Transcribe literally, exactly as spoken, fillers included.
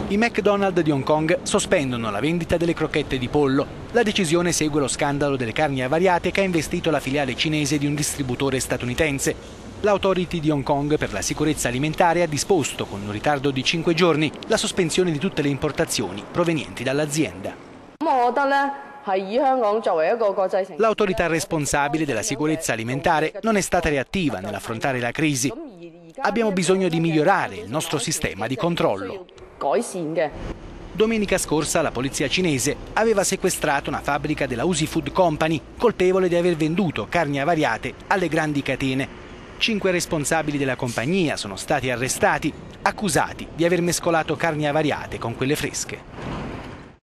I McDonald's di Hong Kong sospendono la vendita delle crocchette di pollo. La decisione segue lo scandalo delle carni avariate che ha investito la filiale cinese di un distributore statunitense. L'Authority di Hong Kong per la sicurezza alimentare ha disposto, con un ritardo di cinque giorni, la sospensione di tutte le importazioni provenienti dall'azienda. L'autorità responsabile della sicurezza alimentare non è stata reattiva nell'affrontare la crisi. Abbiamo bisogno di migliorare il nostro sistema di controllo. Domenica scorsa la polizia cinese aveva sequestrato una fabbrica della Uzi Food Company, colpevole di aver venduto carni avariate alle grandi catene. Cinque responsabili della compagnia sono stati arrestati, accusati di aver mescolato carni avariate con quelle fresche.